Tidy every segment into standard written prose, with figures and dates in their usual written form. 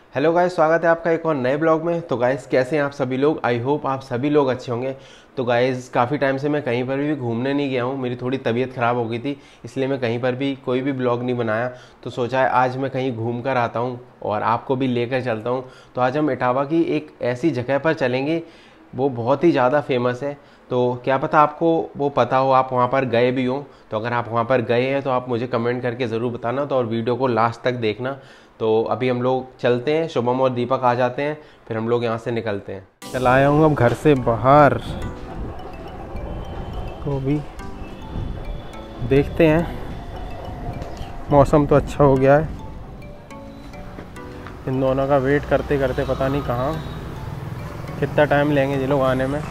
Hello guys, स्वागत है आपका एक और नए ब्लॉग में। तो गाइस कैसे हैं आप सभी लोग? आई होप आप सभी लोग अच्छे होंगे। तो गाइस काफ़ी टाइम से मैं कहीं पर भी घूमने नहीं गया हूँ। मेरी थोड़ी तबीयत ख़राब हो गई थी, इसलिए मैं कहीं पर भी कोई भी ब्लॉग नहीं बनाया। तो सोचा है आज मैं कहीं घूम कर आता हूँ और आपको भी लेकर चलता हूँ। तो आज हम इटावा की एक ऐसी जगह पर चलेंगे, वो बहुत ही ज़्यादा फेमस है। तो क्या पता आपको वो पता हो, आप वहाँ पर गए भी हों। तो अगर आप वहाँ पर गए हैं तो आप मुझे कमेंट करके ज़रूर बताना। तो और वीडियो को लास्ट तक देखना। तो अभी हम लोग चलते हैं, शुभम और दीपक आ जाते हैं, फिर हम लोग यहाँ से निकलते हैं। चला आया हूँ अब घर से बाहर, तो भी देखते हैं। मौसम तो अच्छा हो गया है। इन दोनों का वेट करते करते पता नहीं कहाँ कितना टाइम लेंगे ये लोग आने में।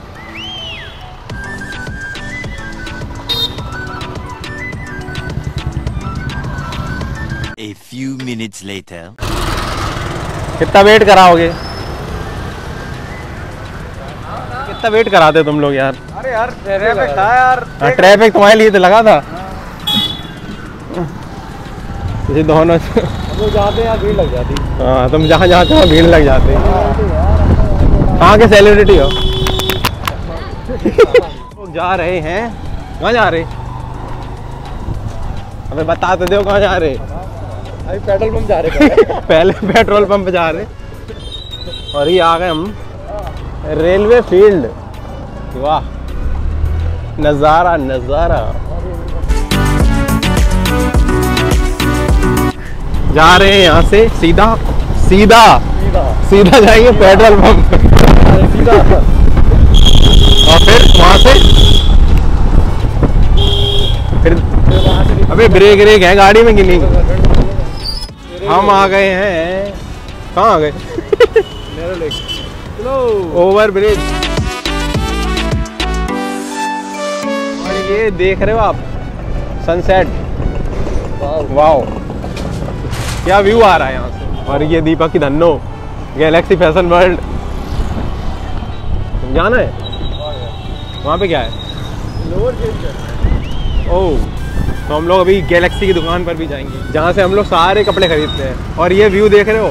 A few minutes later. कितना वेट कराओगे? कितना वेट कराते तुम लोग यार? अरे यार ट्रैफिक था यार। ट्रैफिक तुम्हारे लिए तो लगा था। ये दोनों हम लोग जाते हैं यार, भीड़ लग जाती। हाँ, तुम जहाँ जाते हो भीड़ लग जाती है। कहाँ के सेलिब्रिटी हो? लोग जा रहे हैं, कहाँ जा रहे? अबे बता तो दो कहाँ जा रहे? अभी पेट्रोल पंप जा रहे हैं। पहले पेट्रोल पंप जा रहे और ये आ गए हम रेलवे फील्ड। वाह, नज़ारा नज़ारा। जा रहे हैं यहाँ से सीधा सीधा सीधा जाएंगे पेट्रोल पंप सीधा। और फिर वहाँ से अबे ब्रेक व्रेक है गाड़ी में कि नहीं? हम आ गए हैं, कहाँ आ गए? Over bridge. और ये देख रहे हो आप सनसेट। वाओ, क्या व्यू आ रहा है यहाँ से। और ये दीपक की धन्नो गैलेक्सी फैशन वर्ल्ड जाना है। वहाँ पे क्या है? ओह, तो हम लोग अभी गैलेक्सी की दुकान पर भी जाएंगे, जहाँ से हम लोग सारे कपड़े खरीदते हैं। और ये व्यू देख रहे हो,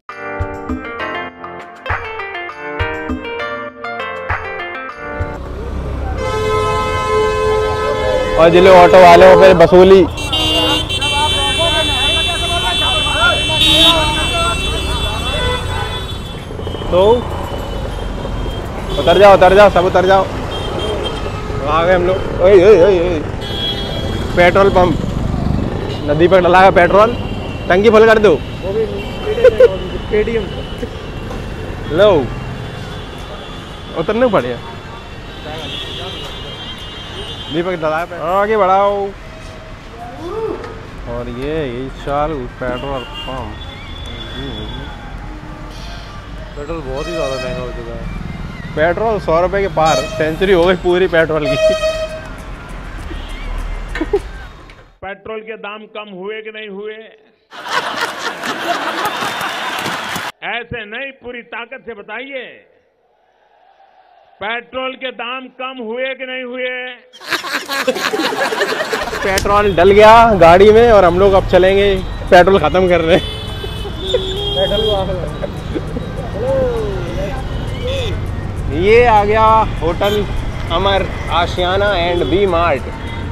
और जिले ऑटो वाले हो फिर वसूली। तो उतर जाओ सब उतर जाओ। आ गए हम लोग। ओए पेट्रोल पंप, नदी पर डला पेट्रोल, टंकी फुल कर दो। लो उतरने पड़े। दीपक डला पे आगे बढ़ाओ। और ये चाल पेट्रोल पंप। पेट्रोल बहुत ही ज़्यादा महंगा हो चुका है। पेट्रोल 100 रुपए के पार, सेंचुरी हो गई पूरी पेट्रोल की। पेट्रोल के दाम कम हुए कि नहीं हुए? ऐसे नहीं, पूरी ताकत से बताइए, पेट्रोल के दाम कम हुए कि नहीं हुए? पेट्रोल डल गया गाड़ी में और हम लोग अब चलेंगे पेट्रोल खत्म कर रहे हैं। ये आ गया hotel Amar Ashiyana and B mart.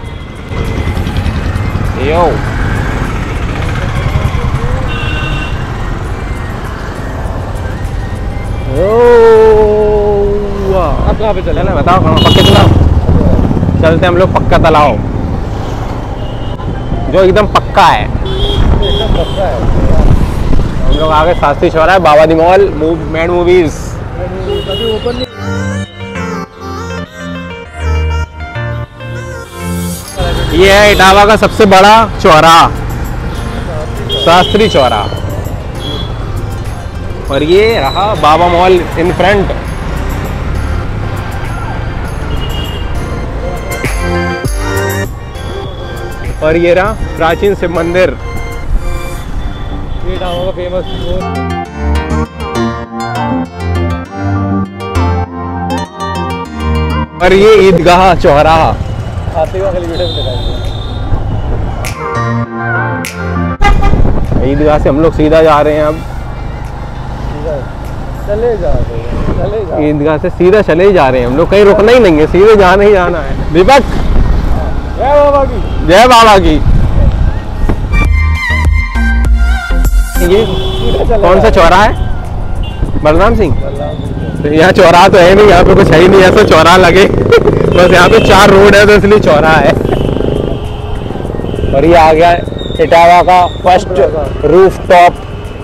Yo अब कहाँ पे चले? बताओ पक्के तालाब चलते हम लोग। पक्का तालाब जो एकदम पक्का है। एकदम पक्का है। हम लोग आगे शास्त्री चौराहा, Baba Di mall, mad movies. अभी ओपन नहीं। ये है इटावा का सबसे बड़ा चौराहा, शास्त्री चौराहा। और ये रहा बाबा मॉल इन फ्रंट। और ये रहा प्राचीन शिव मंदिर। ये इटावा का फेमस। और ये ईदगाह चौराहा। ईदगाह से हम लोग सीधा जा रहे हैं अब चले जा रहे हैं, चले जा। ईदगाह से सीधा चले ही जा रहे हैं हम लोग, कहीं रुकना ही नहीं है, सीधे जाना ही जाना है। दीपक जय बाबा की, जय बाबा की। ये कौन सा चौराहा है? बलराम सिंह। तो यहाँ चौराहा तो है नहीं, यहाँ पे कुछ है ही नहीं ऐसा चौराहा लगे बस यहाँ पे 4 रोड है तो इसलिए चौराहा है। और ये आ गया इटावा का फर्स्ट रूफ टॉप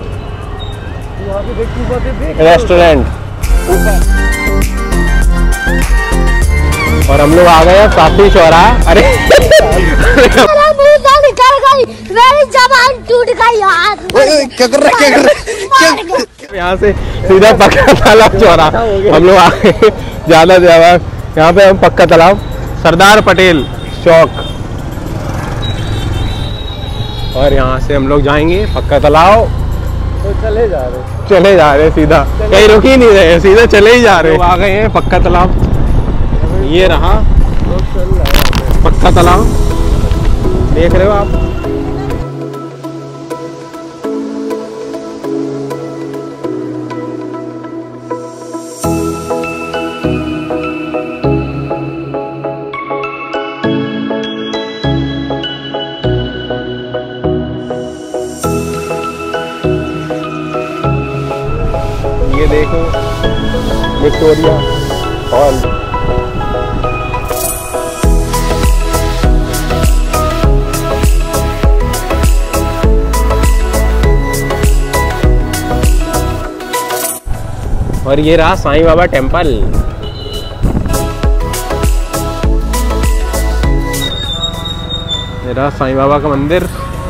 रेस्टोरेंट और हम लोग आ गए साथी चौराहा। अरे निकल गई, मेरी जबान टूट गई यार। क्या कर रहा है? यहाँ से सीधा पक्का तालाब चौराहा हम लोग आ गए। ज्यादा यहाँ पे हम पक्का तालाब सरदार पटेल चौक और यहाँ से हम लोग जाएंगे पक्का तालाब। तो चले जा रहे, चले जा रहे सीधा, कहीं रुक ही नहीं रहे, सीधा चले ही जा रहे। आ गए हैं पक्का तालाब, ये रहा पक्का तालाब, देख रहे हो आप। ये देखो विक्टोरिया हॉल। और ये रहा साईं बाबा टेम्पल। ये रहा साईं बाबा का मंदिर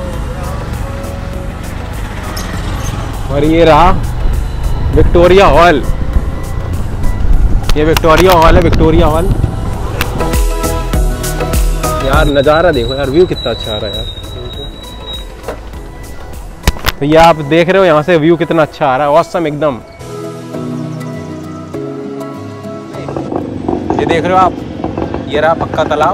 और ये रहा विक्टोरिया हॉल। ये विक्टोरिया हॉल है, विक्टोरिया हॉल। यार नज़ारा देखो यार, व्यू कितना अच्छा आ रहा है यार। तो ये आप देख रहे हो यहाँ से व्यू कितना अच्छा आ रहा है, ऑसम एकदम। ये देख रहे हो आप, ये रहा पक्का तालाब।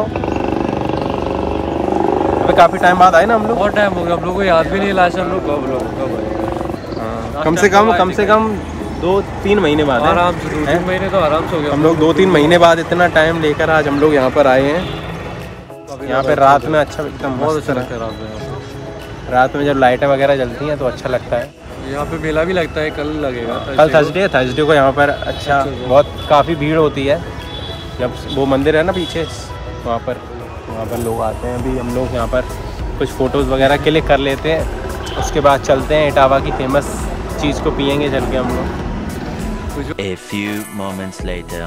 अबे काफी टाइम बाद आए ना हम लोग, बहुत टाइम हो गया, हम लोग को याद भी नहीं लास्ट हम लोग कब आए। कम से कम 2-3 महीने बाद है। आराम से 2-3 महीने तो आराम से हो गया। हम लोग 2-3 महीने बाद इतना टाइम लेकर आज हम लोग यहाँ पर आए हैं। यहाँ पे रात में अच्छा एकदम बहुत मस्त अच्छा लगता लगता है है। रात में जब लाइटें वगैरह जलती हैं तो अच्छा लगता है। यहाँ पे मेला भी लगता है, कल लगेगा। कल थर्सडे को यहाँ पर अच्छा बहुत काफ़ी भीड़ होती है। जब वो मंदिर है ना पीछे, वहाँ पर लोग आते हैं। अभी हम लोग यहाँ पर कुछ फ़ोटोज़ वगैरह क्लिक कर लेते हैं, उसके बाद चलते हैं इटावा की फेमस चीज़ को पियेंगे चल के हम लोग। A few moments later.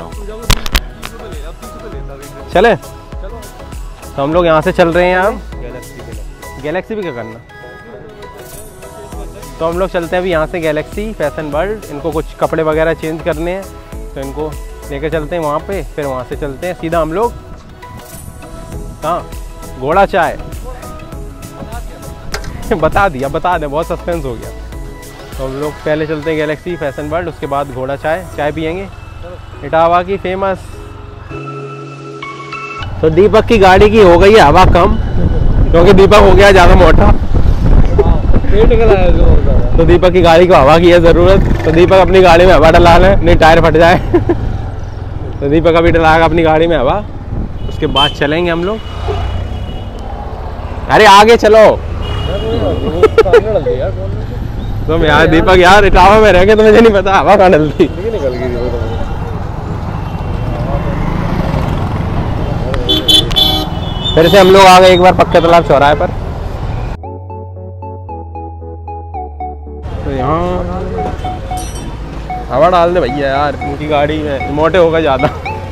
चले तो हम लोग यहाँ से चल रहे हैं अब गैलेक्सी भी क्या करना। तो हम लोग चलते हैं अभी यहाँ से गैलेक्सी फैशन वर्ल्ड। इनको कुछ कपड़े वगैरह चेंज करने हैं तो इनको लेकर चलते हैं वहाँ पे। फिर वहाँ से चलते हैं सीधा हम लोग कहाँ, घोड़ा चाय बता दिया, बता दें, बहुत सस्पेंस हो गया। तो हम लोग पहले चलते हैं गैलेक्सी फैशन वर्ल्ड, उसके बाद घोड़ा चाय पियेंगे इटावा की फेमस। तो दीपक की गाड़ी की हो गई है हवा कम, क्योंकि दीपक हो गया ज़्यादा मोटा। तो दीपक की गाड़ी को हवा की है ज़रूरत, तो दीपक अपनी गाड़ी में हवा डला ले, नहीं टायर फट जाए तो दीपक अभी डलाएगा अपनी गाड़ी में हवा, उसके बाद चलेंगे हम लोग। अरे आगे चलो तुम यार दीपक, यार इटावा में रह गए तो मुझे नहीं पता हवा कहाँ डलती। फिर से हम लोग आ गए एक बार पक्के तालाब चौराहे पर। तो यहाँ हवा डाल दे भैया यार, उनकी गाड़ी में मोटे होगा ज़्यादा।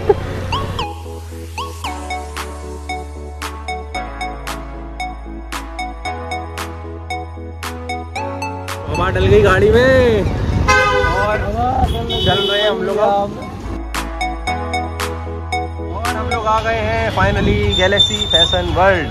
हवा डल गई गाड़ी में और चल रहे हैं हम लोग। और हम लोग आ गए हैं फाइनली गैलेक्सी फैशन वर्ल्ड।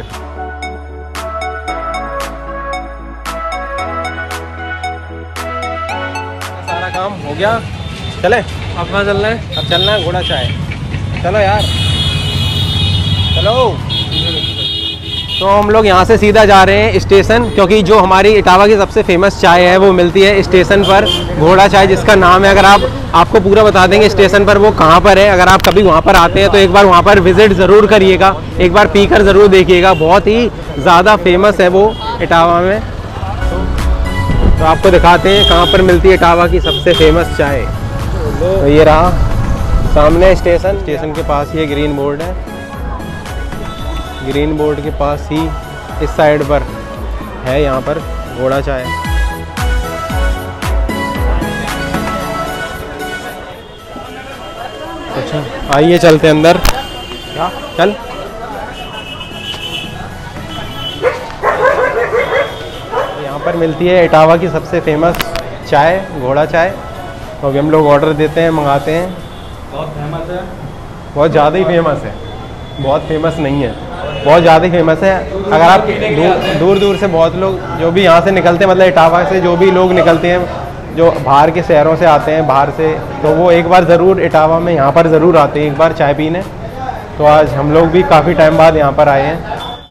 सारा काम हो गया, चले अब कहाँ चलना है? अब चलना है घोड़ा चाय। चलो यार चलो। तो हम लोग यहाँ से सीधा जा रहे हैं स्टेशन, क्योंकि जो हमारी इटावा की सबसे फेमस चाय है वो मिलती है स्टेशन पर, घोड़ा चाय जिसका नाम है। अगर आपको पूरा बता देंगे स्टेशन पर वो कहाँ पर है। अगर आप कभी वहाँ पर आते हैं तो एक बार वहाँ पर विज़िट ज़रूर करिएगा, एक बार पीकर ज़रूर देखिएगा। बहुत ही ज़्यादा फेमस है वो इटावा में। तो आपको दिखाते हैं कहाँ पर मिलती है इटावा की सबसे फेमस चाय। तो ये रहा सामने स्टेशन के पास ये ग्रीन बोर्ड है, ग्रीन बोर्ड के पास ही इस साइड पर है यहाँ पर घोड़ा चाय। अच्छा आइए चलते अंदर। चल यहाँ पर मिलती है इटावा की सबसे फेमस चाय, घोड़ा चाय। तो अभी हम लोग ऑर्डर देते हैं, मंगाते हैं। बहुत फेमस है, बहुत ज़्यादा ही फेमस है, बहुत फेमस नहीं है, बहुत ज़्यादा ही फेमस है। अगर आप दूर दूर से बहुत लोग जो भी यहाँ से निकलते हैं, मतलब इटावा से जो भी लोग निकलते हैं जो बाहर के शहरों से आते हैं बाहर से, तो वो एक बार ज़रूर इटावा में यहाँ पर ज़रूर आते हैं एक बार चाय पीने। तो आज हम लोग भी काफ़ी टाइम बाद यहाँ पर आए हैं।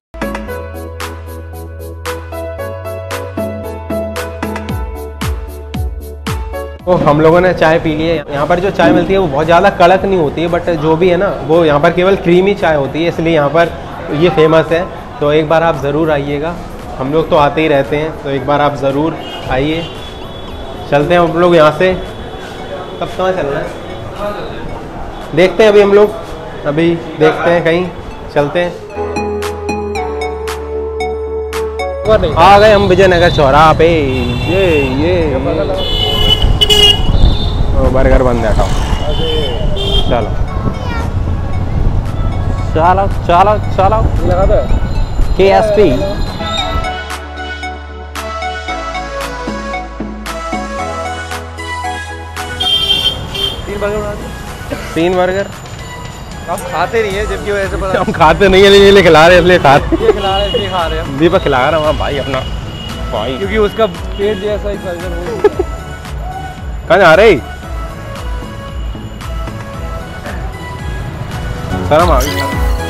तो हम लोगों ने चाय पी ली है। यहाँ पर जो चाय मिलती है वो बहुत ज़्यादा कड़क नहीं होती है, बट जो भी है ना वो यहाँ पर केवल क्रीमी चाय होती है, इसलिए यहाँ पर ये फेमस है। तो एक बार आप ज़रूर आइएगा, हम लोग तो आते ही रहते हैं, तो एक बार आप ज़रूर आइए। चलते हैं हम लोग यहाँ से। कब कहाँ चलना है देखते हैं, अभी देखते हैं, कहीं चलते हैं। आ गए हम विजयनगर चौराहा पे। ये बर्गर बन जाता हूँ। चलो चलो चलो चलो KSP। तीन बर्गर आप खाते नहीं है, जबकि वैसे पता हम खाते नहीं है, ये खिला रहे इसलिए खा ये खिला रहे इसलिए खा रहे हैं। दीपक खिला रहा हूँ भाई अपना भाई, क्योंकि उसका पेट जैसा ही सर्जन हो। कहाँ जा रहे? शर्म आ गई।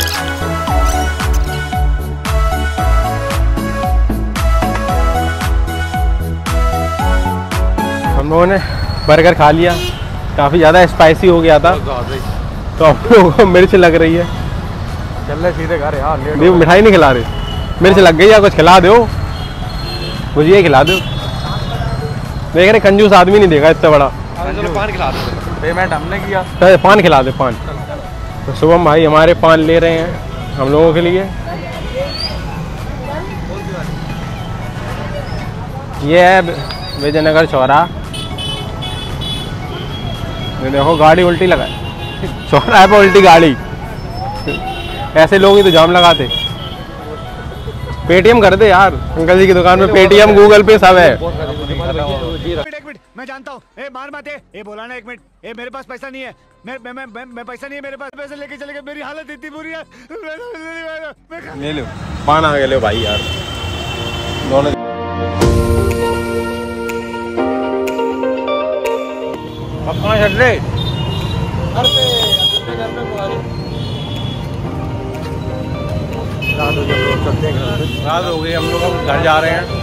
हम लोगों ने बर्गर खा लिया, काफ़ी ज़्यादा स्पाइसी हो गया था, तो हम लोगों को मिर्च लग रही है। चल रहे सीधे घर यार, नहीं मिठाई नहीं खिला रहे, मिर्च लग गई है, कुछ खिला दो मुझे, ये खिला दो। देख रहे कंजूस आदमी नहीं देखा इतना बड़ा। चलो पान खिला दो, पेमेंट हमने किया। तो पान खिला दे पान। तो शुभम भाई हमारे पान ले रहे हैं हम लोगों के लिए। ये है विजयनगर चौराहा। देखो गाड़ी उल्टी लगा, चौराहे पे उल्टी गाड़ी। ऐसे लोग ही तो जाम लगाते। पेटीएम कर दे यार, अंकल जी की दुकान में पेटीएम गूगल पे सब है। एक मिनट मैं जानता हूँ, ए मार मत, ए बोला ना, एक मिनट, ए मेरे पास पैसा नहीं है, मैं पैसा नहीं है मेरे पास, पैसे लेके चले गए, मेरी हालत इतनी बुरी है। ले लो पान आ गए लो भाई यार दोनों। अब कहाँ चल रहे? रात हो गई, हम लोग घर जा रहे हैं।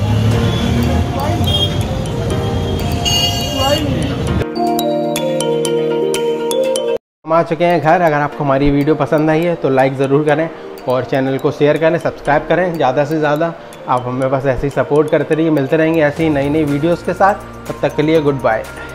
हम आ चुके हैं घर। अगर आपको हमारी वीडियो पसंद आई है तो लाइक ज़रूर करें और चैनल को शेयर करें, सब्सक्राइब करें ज़्यादा से ज़्यादा। आप हमें बस ऐसे ही सपोर्ट करते रहिए, मिलते रहेंगे ऐसी ही नई नई वीडियोज़ के साथ। तब तक के लिए गुड बाय।